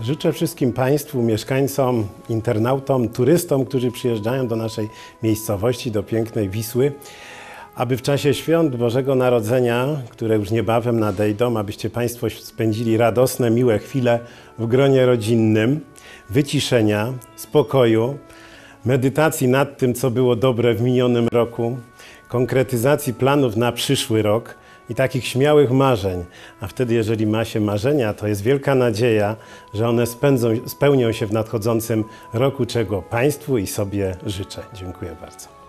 Życzę wszystkim Państwu, mieszkańcom, internautom, turystom, którzy przyjeżdżają do naszej miejscowości, do pięknej Wisły, aby w czasie świąt Bożego Narodzenia, które już niebawem nadejdą, abyście Państwo spędzili radosne, miłe chwile w gronie rodzinnym, wyciszenia, spokoju, medytacji nad tym, co było dobre w minionym roku, konkretyzacji planów na przyszły rok i takich śmiałych marzeń. A wtedy, jeżeli ma się marzenia, to jest wielka nadzieja, że one spełnią się w nadchodzącym roku, czego Państwu i sobie życzę. Dziękuję bardzo.